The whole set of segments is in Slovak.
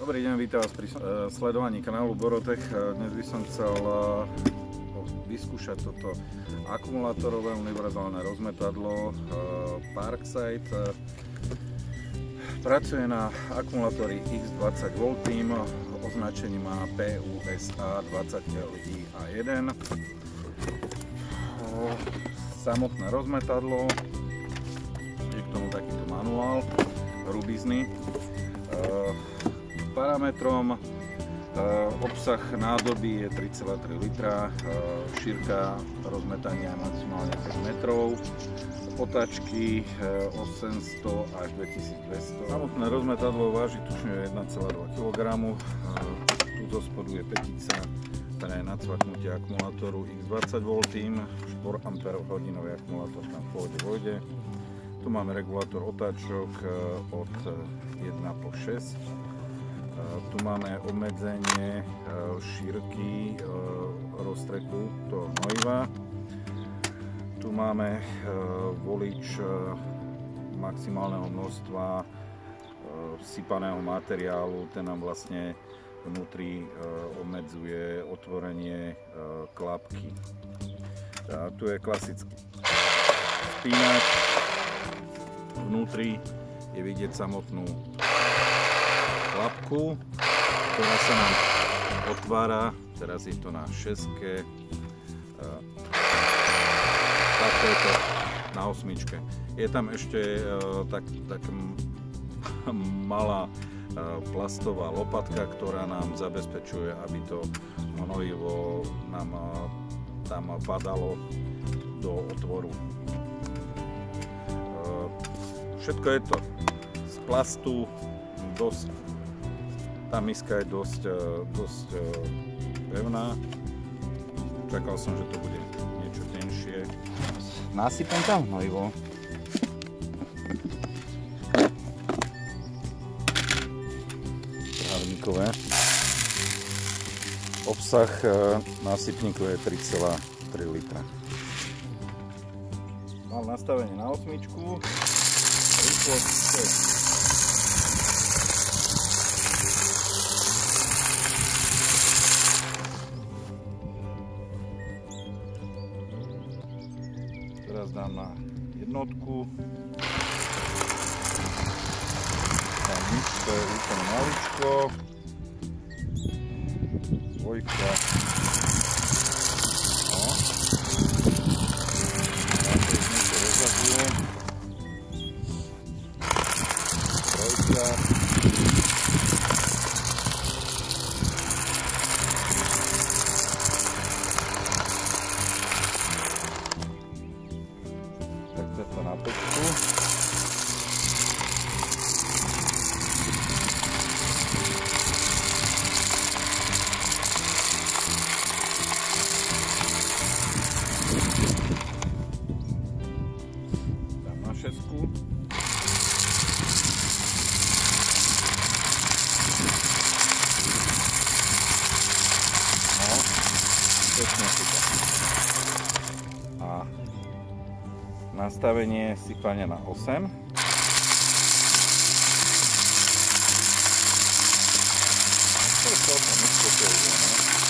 Dobrý deň, vítam vás pri sledovaní kanálu Borotech. Dnes by som chcel vyskúšať toto akumulátorové univerzálne rozmetadlo Parkside. Pracuje na akumulátori X20V, označení má PUSA 20LI-A1. Samotné rozmetadlo, je k tomu takýto manuál rubizny. Parametrom obsah nádoby je 3,3 litra, šírka rozmetania maximálne 5 metrov, otáčky 800 až 2200. Samotné rozmetadlo váži tučne 1,2 kg. Tu zo spodu je petica, ktorá je na cvaknutie akumulátoru X20V, 4 Ah akumulátor tam v pohode vojde. Tu máme regulátor otáčok od 1 po 6. Tu máme obmedzenie šírky roztreku toho hnojiva. Tu máme volič maximálneho množstva sypaného materiálu. Ten nám vlastne vnútri obmedzuje otvorenie klapky. Tu je klasický spínač. Vnútri je vidieť samotnú klapku, ktorá sa nám otvára. Teraz je to na 6-ke, takto je to na 8-čke. Je tam ešte tak malá plastová lopatka, ktorá nám zabezpečuje, aby to hnojivo nám tam padalo do otvoru. Všetko je to z plastu, tá miska je dosť pevná. Čakal som, že to bude niečo tenšie. Nasypem tam hnojivo. Trávnikové. Obsah násypníku je 3,3 litra. Mám nastavenie na 8-čku. Rýchlosť 6. Teraz dám na jednotku. Tam nič, to je úplne maličko. Dvojka. No. Tam to už niečo rozhazuje. Trojka. To na pečku. Dám na 6-ku. No, pekne si to. A nastavenie sypania na 8. To je celkom uspokojivé, ne?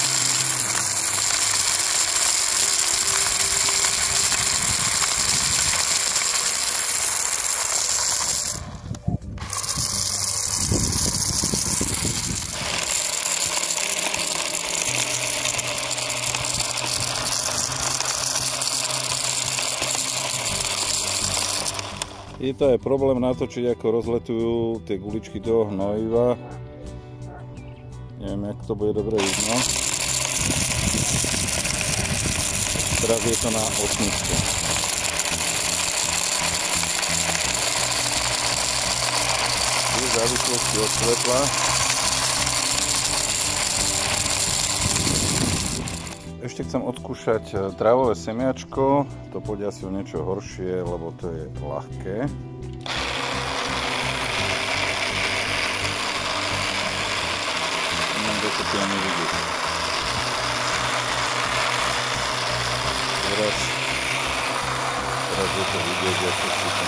Je to aj problém natočiť, ako rozletujú tie guličky toho hnojiva. Neviem, jak to bude dobre vidno. Teraz je to na 8-čke. V závislosti od svetla. Ešte chcem odskúšať trávové semiačko. To pôjde asi o niečo horšie, lebo to je ľahké. Neviem, kde to tu ani vidieť. Teraz je to vidieť, ako si to.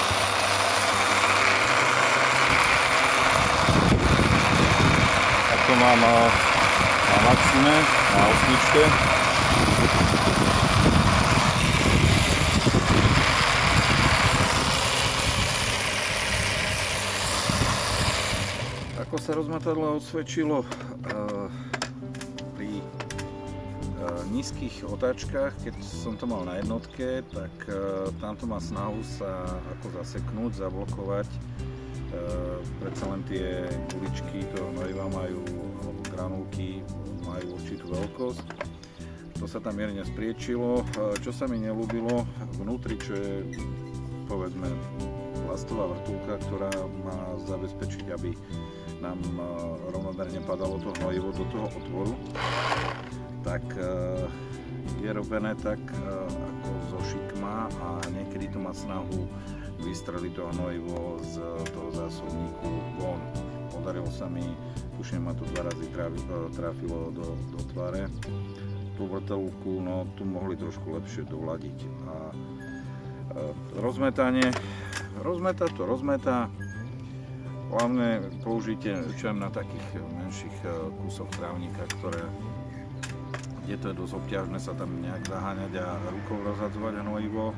mám na maxime, na 8. Ako sa rozmatadlo osvedčilo pri nízkych otáčkach, keď som to mal na jednotke, tak tamto má snahu sa ako zaseknúť, zablokovať. Predsa len tie guličky toho hnojiva majú, alebo granulky majú určitú veľkosť. To sa tam mierne spriečilo. Čo sa mi neľúbilo vnútri, čo je povedzme plastová vrtuľka, ktorá má zabezpečiť, aby nám rovnomerne padalo to hnojivo do toho otvoru, tak je robené tak ako zo šikma a niekedy to má snahu vystreliť to hnojivo z toho zásobníku von. Podarilo sa mi, tuším, ma to 2 razy trafilo do tváre. Tú vrtuľku, no tu mohli trošku lepšie doľadiť. A rozmetanie, rozmetá. Hlavne použite na takých menších kusoch trávnika, kde to je dosť obťažné sa tam nejak zaháňať a rukou rozhadzovať hnojivo.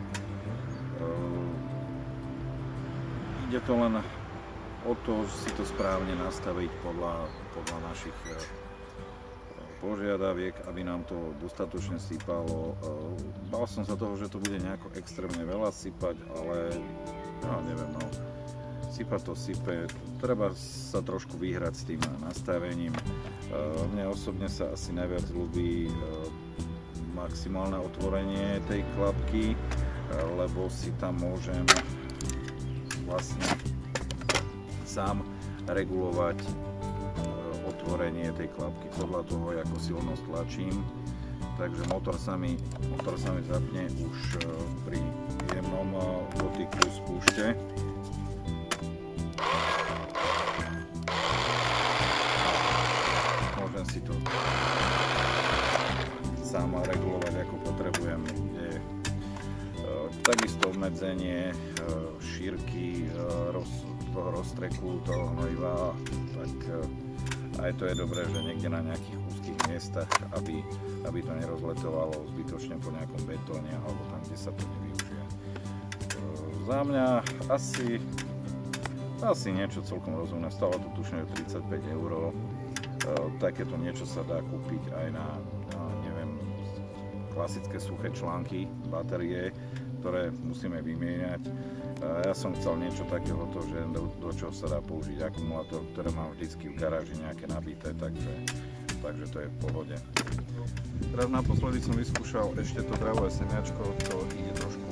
Ide to len o to, si to správne nastaviť podľa našich požiadaviek, aby nám to dostatočne sypalo. Bál som sa toho, že to bude nejako extrémne veľa sypať, ale ja neviem, no. Sypať to sype, treba sa trošku vyhrať s tým nastavením. Mne osobne sa asi najviac ľúbi maximálne otvorenie tej klapky, lebo si tam môžem vlastne sám regulovať otvorenie tej klapky podľa toho, ako silno stlačím. Takže motor sa mi zapne už pri jemnom dotyku spúšte. Môžem si to sám regulovať, ako potrebujem. Takisto obmedzenie šírky toho roztreku, toho hnojiva, tak aj to je dobré, že niekde na nejakých úzkých miestach, aby to nerozletovalo zbytočne po nejakom betóne alebo tam, kde sa to nevyužije. Za mňa asi niečo celkom rozumné, stálo to tušne 35 €. Takéto niečo sa dá kúpiť aj na neviem, klasické suché články, batérie, ktoré musíme vymieňať. Ja som chcel niečo takéhoto, že do čoho sa dá použiť akumulátor, ktoré mám vždycky v garáži nejaké nabité, takže to je v pohode. Teraz naposledy som vyskúšal ešte to dravové semiačko, to ide trošku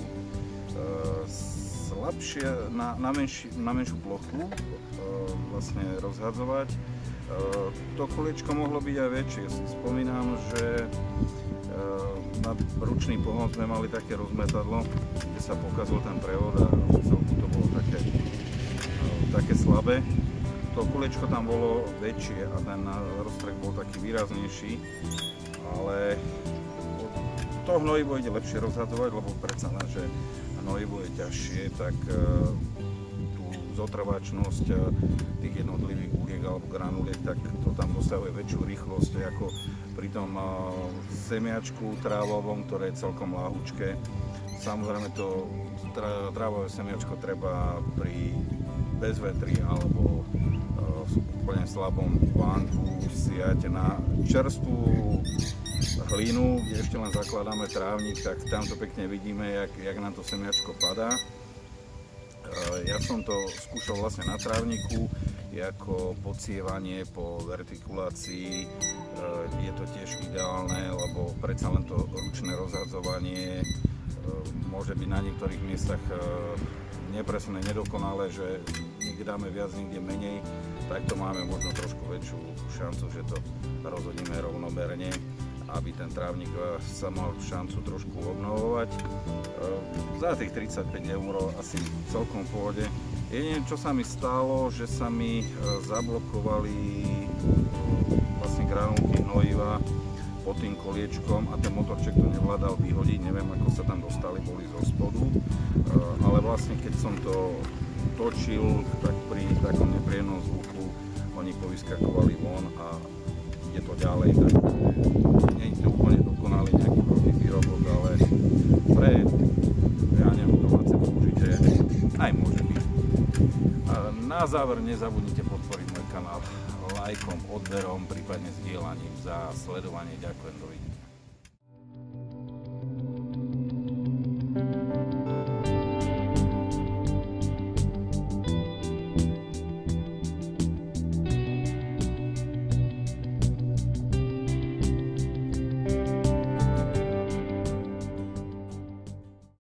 slabšie, na menšiu plochu vlastne rozhadzovať. To koliečko mohlo byť aj väčšie. Si spomínam, že na ručný pohon sme mali také rozmetadlo, kde sa pokazil ten prevod a celku to bolo také slabé. To koliečko tam bolo väčšie a ten roztrek bol taký výraznejší, ale to hnojivo ide lepšie rozhadzovať, lebo predsa len, že hnojivo je ťažšie, tak tú zotrvačnosť tých jednotlivých guliek alebo granuliek, tak to tam dosahuje väčšiu rýchlosť ako pri tom semiačku trávovom, ktoré je celkom ľahučké. Samozrejme to trávové semiačko treba pri bezvetri alebo v úplne slabom vánku siať na čerstvú hlínu, kde ešte len zakladáme trávnik, tak tam to pekne vidíme, jak nám to semiačko padá. Ja som to skúšal vlastne na trávniku, ako podsievanie po vertikulácii je to tiež ideálne, lebo predsa len to ručné rozhadzovanie môže byť na niektorých miestach nepresné, nedokonalé, že niekde dáme viac, niekde menej, tak to máme možno trošku väčšiu šancu, že to rozhodíme rovnomerne, aby ten trávnik sa mal šancu trošku obnovovať. Za tých 35 € asi celkom v pohode. Jedine, čo sa mi stalo, že sa mi zablokovali vlastne granulky hnojiva pod tým koliečkom a ten motorček to nevládal vyhodiť, neviem ako sa tam dostali, boli zo spodu, ale vlastne keď som to točil, tak pri takom nepríjemnom zvuku oni povyskakovali von a ide to ďalej, takže nie je to úplne dokonalý nejaký protivýrobok, ale pre, ja neviem, domáce použitie aj môže byť. A na záver nezabudnite podporiť môj kanál lajkom, odberom, prípadne zdieľaním. Za sledovanie ďakujem, dovidenia.